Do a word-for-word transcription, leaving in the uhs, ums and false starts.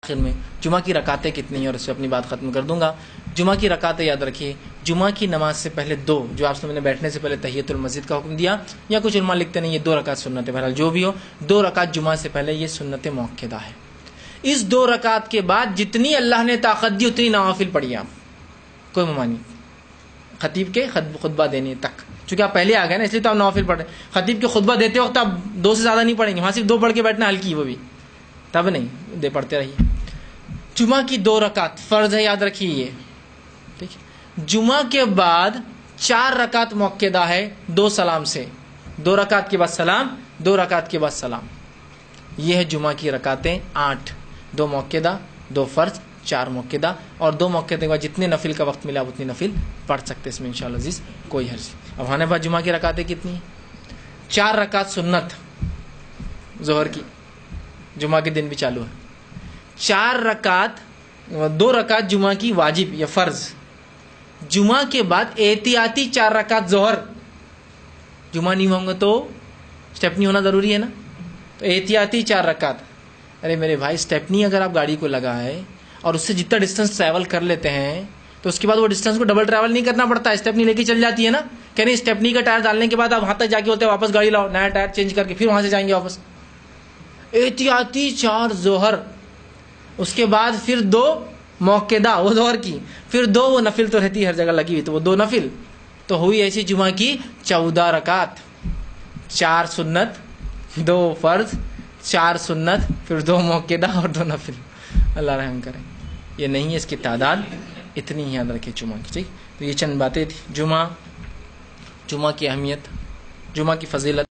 آخر میں جمعہ کی رکعتیں کتنی ہیں اور اس پہ اپنی بات ختم کر دوں گا. جمعہ کی رکعتیں یاد رکھیے، جمعہ کی نماز سے پہلے دو، جو آپ نے بیٹھنے سے پہلے تحیۃ المسجد کا حکم دیا، یا کچھ علماء لکھتے نہیں یہ دو رکعت سنت ہے، بہرحال جو بھی ہو دو رکعت جمعہ سے پہلے یہ سنت موقدہ ہے. اس دو رکعت کے بعد جتنی اللہ نے طاقت دی اتنی نوافل پڑھیے آپ، کوئی ممانی خطیب کے خطبہ دینے تک، چونکہ آپ پہلے آ گئے نا اس لیے تو آپ نوافل پڑھ رہے ہیں. خطیب کے خطبہ دیتے وقت آپ دو سے زیادہ نہیں پڑھیں گے، وہاں صرف دو پڑھ کے بیٹھنا ہلکی، وہ بھی تب نہیں دے پڑھتے رہیے. جمعہ کی دو رکعت فرض ہے، یاد رکھیے یہ ٹھیک ہے. جمعہ کے بعد چار رکعت موقدہ ہے، دو سلام سے، دو رکعت کے بعد سلام، دو رکعت کے بعد سلام. یہ ہے جمعہ کی رکعتیں آٹھ، دو موقدہ، دو فرض، چار موقدہ، اور دو موقدے کے بعد جتنے نفل کا وقت ملا اتنی نفل پڑھ سکتے اس میں انشاءاللہ عزیز کوئی حرج. اب ہمارے پاس جمعہ کی رکعتیں کتنی ہیں؟ چار رکعت سنت ظہر کی، جمعہ کے دن بھی چالو ہے. چار رکعت، دو رکعت جمعہ کی واجب یا فرض. جمعہ کے بعد احتیاطی چار رکعت ظہر. جمعہ نہیں ہوں گا تو اسٹیپنی ہونا ضروری ہے نا، تو احتیاطی چار رکعت. ارے میرے بھائی اسٹیپنی اگر آپ گاڑی کو لگا ہے اور اس سے جتنا ڈسٹینس ٹریول کر لیتے ہیں تو اس کے بعد وہ ڈسٹینس کو ڈبل ٹریول نہیں کرنا پڑتا، اسٹیپنی لے کے چل جاتی ہے نا. کہ نہیں اسٹیپنی کا ٹائر ڈالنے کے بعد آپ وہاں تک جا کے ہوتے ہیں واپس گاڑی لاؤ، نیا ٹائر چینج کر کے پھر وہاں سے جائیں گے واپس. احتیاطی چار ظہر، اس کے بعد پھر دو موقدہ وہ ظہر کی، پھر دو وہ نفل تو رہتی ہے ہر جگہ لگی ہوئی تو وہ دو نفل، تو ہوئی ایسی جمعہ کی چودہ رکعت. چار سنت، دو فرض، چار سنت، پھر دو موقدہ اور دو نفل. اللہ رحم کرے. یہ نہیں ہے اس کی تعداد، اتنی ہی یاد رکھے جمعہ کی. ٹھیک، تو یہ چند باتیں تھی. جمعہ، جمعہ کی اہمیت، جمعہ کی فضیلت.